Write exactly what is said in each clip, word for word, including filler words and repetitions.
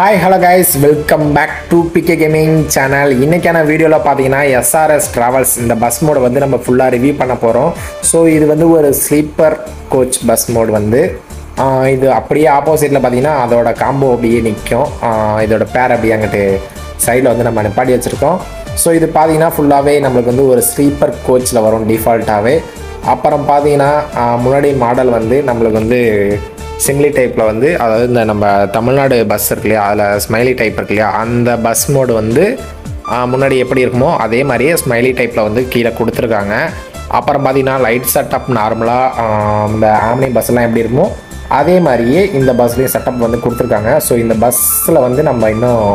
Hi, hello guys, welcome back to P K Gaming channel. இன்னைக்கான வீடியோல பாத்தீங்கன்னா S R S Travels இந்த bus mod வந்து நம்ம ஃபுல்லா ரிவ்யூ பண்ண போறோம். சோ இது வந்து ஒரு ஸ்லீப்பர் கோச் பஸ் மோட் வந்து இது அப்படியே ஆப்போசிட்ல பாத்தீங்கன்னா அதோட காம்போ அப்படியே நிக்கும். இதோட பேர் அப்படியே அங்கட்டு சைடுல வந்து நம்ம நிப்பாட்டி வச்சிருக்கோம். சோ இது பாத்தீங்கன்னா ஃபுல்லாவே நமக்கு வந்து ஒரு ஸ்லீப்பர் கோச்ல வரும் டிஃபால்ட்டாவே. அப்புறம் பாத்தீங்கன்னா முன்னாடி மாடல் வந்து நமக்கு வந்து சிங்கிளி டைப்பில் வந்து அதாவது இந்த நம்ம தமிழ்நாடு பஸ் இருக்கு இல்லையா, அதில் ஸ்மைலி டைப் இருக்கு இல்லையா, அந்த பஸ் மோடு வந்து முன்னாடி எப்படி இருக்குமோ அதே மாதிரியே ஸ்மைலி டைப்பில் வந்து கீழே கொடுத்துருக்காங்க. அப்புறம் பார்த்திங்கன்னா லைட் செட்டப் நார்மலாக இந்த ஆம்னி பஸ்ஸெல்லாம் எப்படி இருக்குமோ அதே மாதிரியே இந்த பஸ்லேயும் செட்டப் வந்து கொடுத்துருக்காங்க. ஸோ இந்த பஸ்ஸில் வந்து நம்ம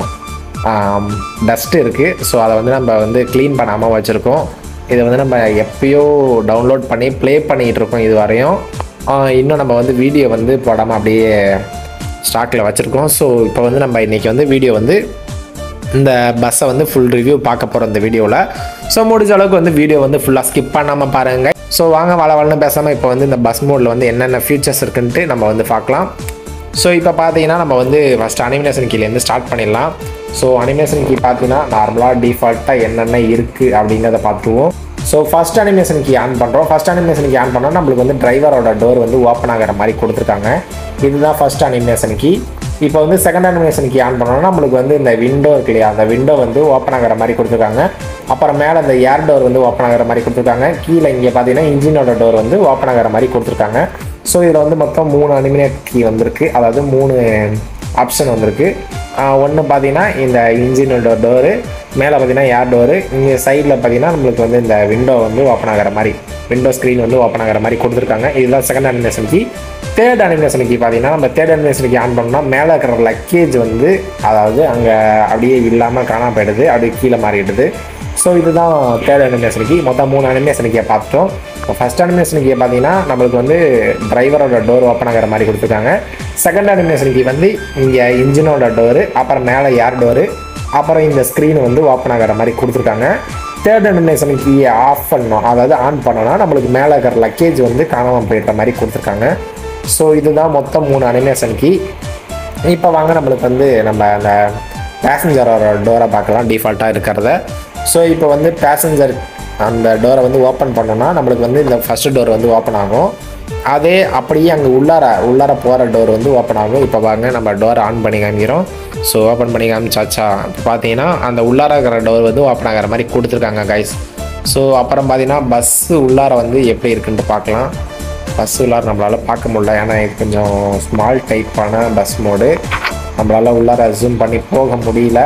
இன்னும் டஸ்ட்டு இருக்குது. ஸோ அதை வந்து நம்ம வந்து க்ளீன் பண்ணாமல் வச்சுருக்கோம். இதை வந்து நம்ம எப்பயோ டவுன்லோட் பண்ணி ப்ளே பண்ணிகிட்டு இருக்கோம் இது வரையும். இன்னும் நம்ம வந்து வீடியோ வந்து போடாமல் அப்படியே ஸ்டாக்கில் வச்சுருக்கோம். ஸோ இப்போ வந்து நம்ம இன்றைக்கி வந்து வீடியோ வந்து இந்த பஸ்ஸை வந்து ஃபுல் ரிவ்யூ பார்க்க போகிறோம் இந்த வீடியோவில். ஸோ முடிஞ்ச அளவுக்கு வந்து வீடியோ வந்து ஃபுல்லாக ஸ்கிப் பண்ணாமல் பாருங்கள். ஸோ வாங்க வள வளன்னு பேசாமல் இப்போ வந்து இந்த பஸ் மோடில் வந்து என்னென்ன ஃபீச்சர்ஸ் இருக்குன்ட்டு நம்ம வந்து பார்க்கலாம். ஸோ இப்போ பார்த்தீங்கன்னா நம்ம வந்து ஃபஸ்ட் அனிமேஷன் கீழேருந்து ஸ்டார்ட் பண்ணிடலாம். ஸோ அனிமேஷன் கீ பார்த்தீங்கன்னா நார்மலாக டிஃபால்ட்டாக என்னென்ன இருக்குது அப்படிங்கிறத பார்த்துருவோம். So first animation key on பண்ணுறோம். ஃபஸ்ட் அனிமேஷன் கீ ஆன் பண்ணால் நம்மளுக்கு வந்து டிரைவரோட டோர் வந்து ஓப்பன் ஆகிற மாதிரி கொடுத்துருக்காங்க. இதுதான் ஃபஸ்ட் அனிமேஷன் கீ. இப்போ வந்து செகண்ட் அனிமேஷன் கீ ஆன் பண்ணோம்னா நம்மளுக்கு வந்து இந்த விண்டோ இருக்கு இல்லையா, அந்த விண்டோ வந்து ஓப்பன் ஆகிற மாதிரி கொடுத்துருக்காங்க. அப்புறம் மேலே இந்த ஏர் டோர் வந்து ஓப்பன் ஆகிற மாதிரி கொடுத்துருக்காங்க. கீழே இங்கே பார்த்தீங்கன்னா இன்ஜினோட டோர் வந்து ஓப்பன் ஆகிற மாதிரி கொடுத்துருக்காங்க. ஸோ இதில் வந்து மொத்தம் மூணு அனிமேட் கீ வந்திருக்கு, அதாவது மூணு ஆப்ஷன் வந்திருக்கு. ஒன்று பார்த்தீங்கன்னா இந்த இன்ஜினோட டோரு, மேலே பார்த்தீங்கன்னா ஏர் டோரு, இங்கே சைடில் பார்த்தீங்கன்னா நம்மளுக்கு வந்து இந்த விண்டோ வந்து ஓப்பன் ஆகிற மாதிரி விண்டோ ஸ்க்ரீன் வந்து ஓப்பன் ஆகிற மாதிரி கொடுத்துருக்காங்க. இதுதான் second animation key. Third animation key பார்த்தீங்கன்னா நம்ம தேர்ட் அனிமேஷன் கீ ஆன் பண்ணோம்னா மேலே இருக்கிற லக்கேஜ் வந்து அதாவது அங்கே அப்படியே இல்லாமல் காணாமல் போயிடுது, அப்படியே கீழே மாறிடுது. ஸோ இதுதான் தேர்ட் அனிமேஷன் கீ. மொத்தம் மூணு அனிமேஷன் கீயை பார்த்தோம். இப்போ ஃபஸ்ட் அனிமேஷன் கீயை பார்த்தீங்கன்னா நம்மளுக்கு வந்து டிரைவரோட டோர் ஓப்பன் ஆகிற மாதிரி கொடுத்துருக்காங்க. செகண்ட் அனிமேஷன் கீ வந்து இங்கே இன்ஜினோட டோரு, அப்புறம் மேலே ஏர் டோரு, அப்புறம் இந்த ஸ்க்ரீன் வந்து ஓப்பன் ஆகிற மாதிரி கொடுத்துருக்காங்க. தேர்ட் அனிமேஷன் கீயை ஆஃப் பண்ணோம், அதாவது ஆன் பண்ணோன்னா நம்மளுக்கு மேலே இருக்கிற லக்கேஜ் வந்து காணாமல் போயிடுற மாதிரி கொடுத்துருக்காங்க. ஸோ இதுதான் மொத்தம் மூணு அனிமேஷன் கீ. இப்போ வாங்க நம்மளுக்கு வந்து நம்ம அந்த பேசஞ்சரோட டோரை பார்க்கலாம் டிஃபால்ட்டாக இருக்கிறத. ஸோ இப்போ வந்து பேசஞ்சர் அந்த டோரை வந்து ஓப்பன் பண்ணோன்னா நம்மளுக்கு வந்து இந்த ஃபஸ்ட்டு டோர் வந்து ஓப்பன் ஆகும். அதே அப்படியே அங்கே உள்ளார உள்ளார போகிற டோர் வந்து ஓப்பன் ஆகும். இப்போ வாங்க நம்ம டோரை ஆன் பண்ணி காமிக்கிறோம். ஸோ ஓப்பன் பண்ணி காமிச்சாச்சா, இப்போ பார்த்தீங்கன்னா அந்த உள்ளார இருக்கிற டோர் வந்து ஓப்பன் ஆகிற மாதிரி கொடுத்துருக்காங்க கைஸ். ஸோ அப்புறம் பார்த்தீங்கன்னா பஸ்ஸு உள்ளார வந்து எப்படி இருக்குன்ட்டு பார்க்கலாம். பஸ் உள்ளார நம்மளால் பார்க்க முடியல, ஏன்னா இது கொஞ்சம் ஸ்மால் டைப்பான பஸ் மோடு, நம்மளால் உள்ளார ஜூம் பண்ணி போக முடியல.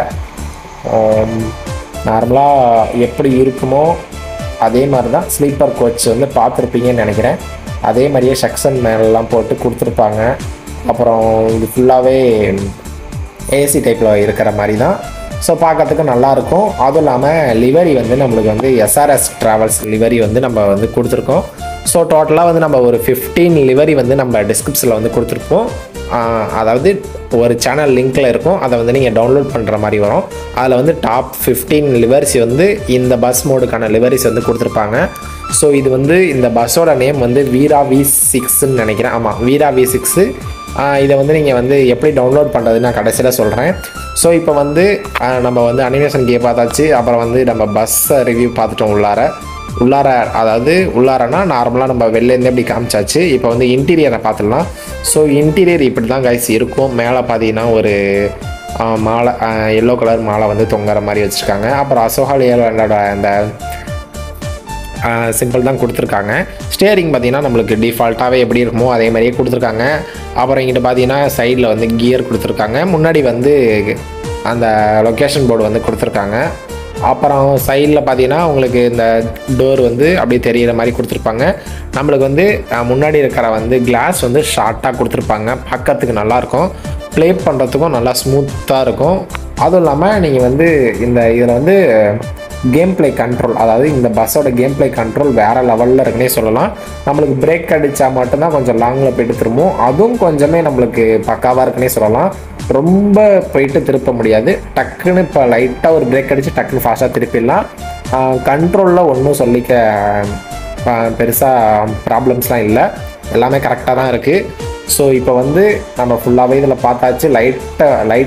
நார்மலாக எப்படி இருக்குமோ அதே மாதிரி தான் ஸ்லீப்பர் கோச் வந்து பார்த்துருப்பீங்கன்னு நினைக்கிறேன். அதே மாதிரியே செக்ஷன் மேலெலாம் போட்டு கொடுத்துருப்பாங்க. அப்புறம் இது ஃபுல்லாகவே ஏசி டைப்பில் இருக்கிற மாதிரி தான். ஸோ பார்க்கறதுக்கு நல்லாயிருக்கும். அதுவும் இல்லாமல் லிவரி வந்து நம்மளுக்கு வந்து S R S Travels livery வந்து நம்ம வந்து கொடுத்துருக்கோம். ஸோ டோட்டலாக வந்து நம்ம ஒரு ஃபிஃப்டீன் லிவரி வந்து நம்ம டிஸ்கிரிப்ஷனில் வந்து கொடுத்துருப்போம். அதாவது ஒரு சேனல் லிங்க்கில் இருக்கும், அதை வந்து நீங்கள் டவுன்லோட் பண்ணுற மாதிரி வரும். அதில் வந்து டாப் ஃபிஃப்டீன் லிவரிஸ் வந்து இந்த பஸ் மோடுக்கான லிவரிஸ் வந்து கொடுத்துருப்பாங்க. ஸோ இது வந்து இந்த பஸ்ஸோட நேம் வந்து வீரா வி சிக்ஸ்ன்னு நினைக்கிறேன். ஆமாம், வீரா வி சிக்ஸு. இதை வந்து நீங்கள் வந்து எப்படி டவுன்லோட் பண்ணுறதுன்னு நான் கடைசியில் சொல்கிறேன். ஸோ இப்போ வந்து நம்ம வந்து அனிமேஷன் கே பார்த்தாச்சு. அப்புறம் வந்து நம்ம பஸ்ஸை ரிவ்யூ பார்த்துட்டோம். உள்ளார உள்ளார அதாவது உள்ளாரனா நார்மலாக நம்ம வெளிலேருந்து எப்படி காமிச்சாச்சு. இப்போ வந்து இன்டீரியரை பார்த்துடலாம். ஸோ இன்டீரியர் இப்படி தான் கைஸ் இருக்கும். மேலே பார்த்தீங்கன்னா ஒரு மாலை, எல்லோ கலர் மாலை வந்து தொங்குற மாதிரி வச்சுருக்காங்க. அப்புறம் அசோகாலியோட அந்த சிம்பிள் தான் கொடுத்துருக்காங்க. ஸ்டியரிங் பார்த்தீங்கன்னா நம்மளுக்கு டிஃபால்ட்டாகவே எப்படி இருக்குமோ அதே மாதிரியே கொடுத்துருக்காங்க. அப்புறம் இங்கிட்ட பார்த்தீங்கன்னா சைடில் வந்து கியர் கொடுத்துருக்காங்க. முன்னாடி வந்து அந்த லொக்கேஷன் போர்டு வந்து கொடுத்துருக்காங்க. அப்புறம் சைடில் பார்த்தீங்கன்னா உங்களுக்கு இந்த டோர் வந்து அப்படியே தெரிகிற மாதிரி கொடுத்துருப்பாங்க. நம்மளுக்கு வந்து முன்னாடி இருக்கிற வந்து கிளாஸ் வந்து ஷார்ட்டாக கொடுத்துருப்பாங்க. பார்க்கறதுக்கு நல்லாயிருக்கும், ப்ளே பண்ணுறதுக்கும் நல்லா ஸ்மூத்தாக இருக்கும். அதுவும் இல்லாமல் நீங்கள் வந்து இந்த இதில் வந்து கேம் பிளே கண்ட்ரோல், அதாவது இந்த பஸ்ஸோட கேம் பிளே கண்ட்ரோல் வேறு லெவலில் இருக்குன்னே சொல்லலாம். நம்மளுக்கு பிரேக் அடித்தா மட்டும்தான் கொஞ்சம் லாங்கில் போய்ட்டு திரும்பும், அதுவும் கொஞ்சமே நம்மளுக்கு பக்காவாக இருக்குன்னே சொல்லலாம். ரொம்ப போயிட்டு திருப்ப முடியாது. டக்குன்னு இப்போ லைட்டாக ஒரு பிரேக் அடித்து டக்குன்னு ஃபாஸ்ட்டாக திருப்பிடலாம். கண்ட்ரோலில் ஒன்றும் சொல்லிக்க பெருசாக ப்ராப்ளம்ஸ்லாம் இல்லை, எல்லாமே கரெக்டாக தான் இருக்குது. ஸோ இப்போ வந்து நம்ம ஃபுல்லாகவே இதில் பார்த்தாச்சு. லைட்டாக லைட்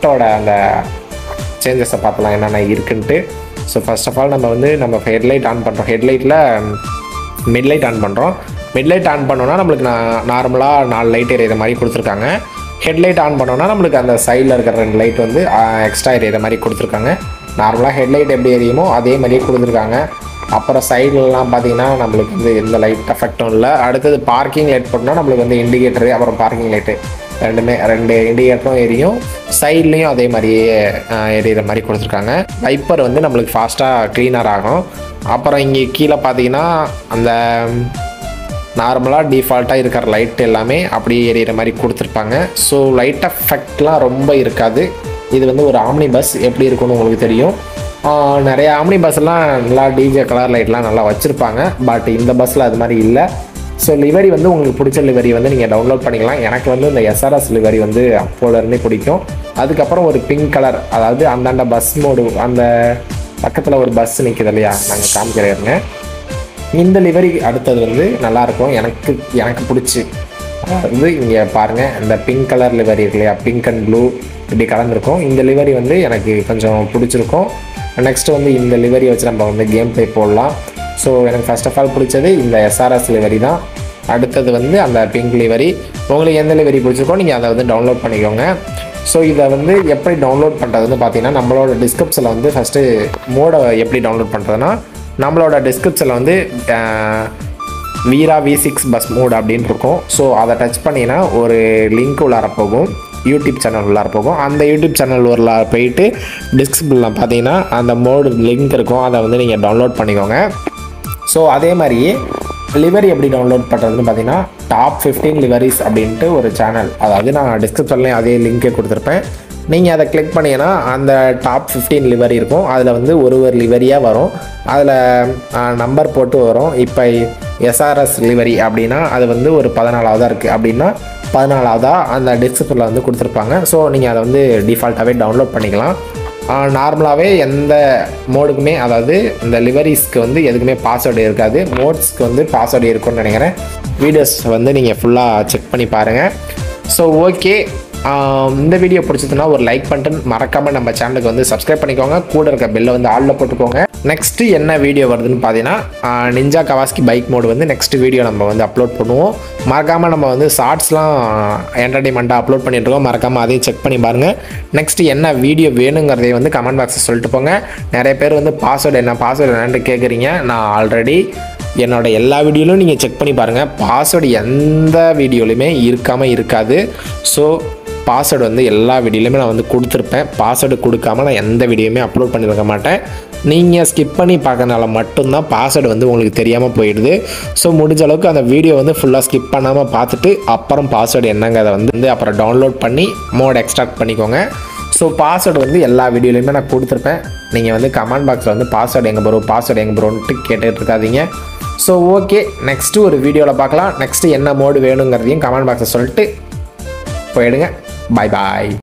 லைட்டோட அந்த சேஞ்சஸை பார்க்கலாம் என்னென்ன இருக்குன்ட்டு. ஸோ ஃபர்ஸ்ட் ஆஃப் ஆல் நம்ம வந்து நம்ம ஹெட்லைட் ஆன் பண்ணுறோம். ஹெட்லைட்டில் மிட்லைட் ஆன் பண்ணுறோம். மிட்லைட் ஆன் பண்ணோன்னா நம்மளுக்கு நான் நார்மலாக நாலு லைட் எரியிற மாதிரி கொடுத்துருக்காங்க. ஹெட்லைட் ஆன் பண்ணோன்னா நம்மளுக்கு அந்த சைடில் இருக்கிற ரெண்டு லைட் வந்து எக்ஸ்ட்ரா எரியிற மாதிரி கொடுத்துருக்காங்க. நார்மலாக ஹெட்லைட் எப்படி எரியுமோ அதே மாதிரியே கொடுத்துருக்காங்க. அப்புறம் சைட்லலாம் பார்த்தீங்கன்னா நம்மளுக்கு வந்து எந்த லைட் எஃபெக்டும் இல்லை. அடுத்தது பார்க்கிங் லைட் போட்டோம்னா நம்மளுக்கு வந்து இண்டிகேட்டரு அப்புறம் பார்க்கிங் லைட்டு ரெண்டுமே ரெண்டு இண்டிகேட்டரும் எரியும். சைட்லேயும் அதே மாதிரியே எரியிற மாதிரி கொடுத்துருக்காங்க. வைப்பர் வந்து நம்மளுக்கு ஃபாஸ்ட்டாக க்ளீனர் ஆகும். அப்புறம் இங்கே கீழே பார்த்தீங்கன்னா அந்த நார்மலாக டிஃபால்ட்டாக இருக்கிற லைட் எல்லாமே அப்படியே எரியிற மாதிரி கொடுத்துருப்பாங்க. ஸோ லைட் எஃபெக்ட்லாம் ரொம்ப இருக்காது. இது வந்து ஒரு ஆம்னி பஸ் எப்படி இருக்குன்னு உங்களுக்கு தெரியும். நிறைய ஆம்னி பஸ்ஸெல்லாம் நல்லா டிஜே கலர் லைட்லாம் நல்லா வச்சுருப்பாங்க. பட் இந்த பஸ்ஸில் அது மாதிரி இல்லை. ஸோ லிவரி வந்து உங்களுக்கு பிடிச்ச லிவரி வந்து நீங்கள் டவுன்லோட் பண்ணிக்கலாம். எனக்கு வந்து இந்த எஸ்ஆர்எஸ் லிவரி வந்து அப்போலேருந்தே பிடிக்கும். அதுக்கப்புறம் ஒரு பிங்க் கலர், அதாவது அந்தாண்ட பஸ் மோடு அந்த பக்கத்தில் ஒரு பஸ் நிற்குது இல்லையா, நாங்கள் காமிக்கிறேங்க. இந்த லிவரி அடுத்தது வந்து நல்லாயிருக்கும். எனக்கு எனக்கு பிடிச்சி அதாவது இங்கே பாருங்கள், இந்த பிங்க் கலர் லிவரி இருக்கு இல்லையா, பிங்க் அண்ட் ப்ளூ இப்படி கலந்துருக்கும். இந்த லிவரி வந்து எனக்கு கொஞ்சம் பிடிச்சிருக்கும். நெக்ஸ்ட்டு வந்து இந்த லிவரி வச்சு நம்ம வந்து கேம் ப்ளே போடலாம். ஸோ எனக்கு ஃபர்ஸ்ட் ஆஃப் ஆல் பிடிச்சது இந்த எஸ்ஆர்எஸ் லிவரி தான். அடுத்தது வந்து அந்த பிங்க் லிவரி. உங்களுக்கு எந்த லிவரி பிடிச்சிருக்கோ நீங்கள் அதை வந்து டவுன்லோட் பண்ணிக்கோங்க. ஸோ இதை வந்து எப்படி டவுன்லோட் பண்ணுறதுன்னு பார்த்தீங்கன்னா நம்மளோட டிஸ்கிரிப்ஷனில் வந்து ஃபஸ்ட்டு மோடை எப்படி டவுன்லோட் பண்ணுறதுன்னா நம்மளோட டிஸ்கிரிப்ஷனில் வந்து Veera V six bus mod அப்படின்னு இருக்கும். ஸோ அதை டச் பண்ணிங்கன்னா ஒரு லிங்க் உள்ளார போகும், யூடியூப் சேனல் உள்ளார போகும். அந்த யூடியூப் சேனல் உள்ள போயிட்டு டிஸ்கிரிப்ஷனில் பார்த்தீங்கன்னா அந்த மோடு லிங்க் இருக்கும், அதை வந்து நீங்கள் டவுன்லோட் பண்ணிக்கோங்க. ஸோ அதே மாதிரியே லிவரி எப்படி டவுன்லோட் பண்ணுறதுன்னு பார்த்தீங்கன்னா டாப் ஃபிஃப்டீன் லிவரிஸ் அப்படின்ட்டு ஒரு சேனல், அதாவது நான் டிஸ்கிரிப்ஷன்லேயும் அதே லிங்க்கே கொடுத்துருப்பேன். நீங்கள் அதை கிளிக் பண்ணிங்கன்னா அந்த டாப் ஃபிஃப்டீன் லிவரி இருக்கும். அதில் வந்து ஒரு ஒரு லிவரியாக வரும். அதில் நம்பர் போட்டு வரும். இப்போ எஸ்ஆர்எஸ் லிவரி அப்படின்னா அது வந்து ஒரு பதினாலாவதாக இருக்குது அப்படின்னா பதினாலாவதாக அந்த டிஸ்கிரிப்ஷனில் வந்து கொடுத்துருப்பாங்க. ஸோ நீங்கள் அதை வந்து டிஃபால்ட்டாகவே டவுன்லோட் பண்ணிக்கலாம். நார்மலாகவே எந்த மோடுக்குமே, அதாவது இந்த லிவரிஸ்க்கு வந்து எதுக்குமே பாஸ்வேர்டு இருக்காது. மோட்ஸ்க்கு வந்து பாஸ்வேர்டு இருக்கும்னு நினைக்கிறேன். வீடியோஸ் வந்து நீங்கள் ஃபுல்லாக செக் பண்ணி பாருங்கள். ஸோ ஓகே, இந்த வீடியோ பிடிச்சதுன்னா ஒரு லைக் பண்ணிட்டு மறக்காமல் நம்ம சேனலுக்கு வந்து சப்ஸ்கிரைப் பண்ணிக்கோங்க. கூட இருக்க பெல்லை வந்து ஆளில் போட்டுக்கோங்க. நெக்ஸ்ட்டு என்ன வீடியோ வருதுன்னு பார்த்தீங்கன்னா நிஞ்சா கவாஸ்கி பைக் மோடு வந்து நெக்ஸ்ட் வீடியோ நம்ம வந்து அப்லோட் பண்ணுவோம். மறக்காமல் நம்ம வந்து ஷார்ட்ஸ்லாம் என்டர்டைன்மெண்ட்டாக அப்லோட் பண்ணிட்டுருக்கோம். மறக்காமல் அதையும் செக் பண்ணி பாருங்கள். நெக்ஸ்ட்டு என்ன வீடியோ வேணுங்கிறதையும் வந்து கமெண்ட் பாக்ஸில் சொல்லிட்டு போங்க. நிறைய பேர் வந்து பாஸ்வேர்டு என்ன பாஸ்வேர்டு என்னன்னு கேட்குறீங்க. நான் ஆல்ரெடி என்னோட எல்லா வீடியோலையும் நீங்கள் செக் பண்ணி பாருங்கள். பாஸ்வேர்டு எந்த வீடியோலையுமே இருக்காமல் இருக்காது. ஸோ பாஸ்வேர்டு வந்து எல்லா வீடியோலையுமே நான் வந்து கொடுத்துருப்பேன். பாஸ்வேர்டு கொடுக்காமல் நான் எந்த வீடியோவுமே அப்லோட் பண்ணியிருக்க மாட்டேன். நீங்கள் ஸ்கிப் பண்ணி பார்க்கறனால மட்டும்தான் பாஸ்வேர்டு வந்து உங்களுக்கு தெரியாமல் போயிடுது. ஸோ முடிஞ்ச அளவுக்கு அந்த வீடியோ வந்து ஃபுல்லாக ஸ்கிப் பண்ணாமல் பார்த்துட்டு அப்புறம் பாஸ்வேர்டு என்னங்கிறத வந்து அப்புறம் டவுன்லோட் பண்ணி மோட் எக்ஸ்ட்ராக்ட் பண்ணிக்கோங்க. ஸோ பாஸ்வேர்டு வந்து எல்லா வீடியோலையுமே நான் கொடுத்துருப்பேன். நீங்கள் வந்து கமெண்ட் பாக்ஸில் வந்து பாஸ்வேர்டு எங்கே ப்ரோ பாஸ்வேர்டு எங்கே ப்ரோன்ட்டு கேட்டுகிட்டு இருக்காதீங்க. ஸோ ஓகே, நெக்ஸ்ட்டு ஒரு வீடியோவில் பார்க்கலாம். நெக்ஸ்ட்டு என்ன மோடு வேணுங்கிறதையும் கமெண்ட் பாக்ஸில் சொல்லிட்டு போயிடுங்க. பாய் பாய்.